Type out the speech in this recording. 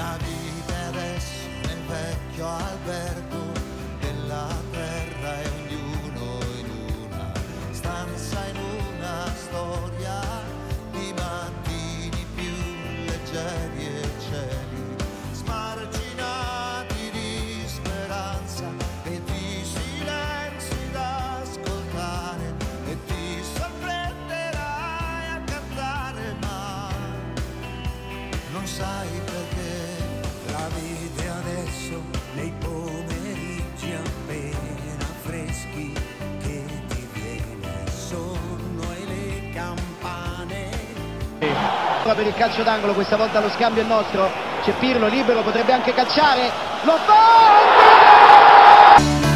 La vita è adesso nel vecchio albergo della terra e ognuno in una stanza, in una storia di mattini più leggeri e cieli smarginati di speranza e di silenzi da ascoltare, e ti sorprenderai a cantare, ma non sai perché. La vita adesso nei pomeriggi appena freschi che ti viene sonno e le campane. Per il calcio d'angolo, questa volta lo scambio è nostro, c'è Pirlo libero, potrebbe anche calciare, lo fa!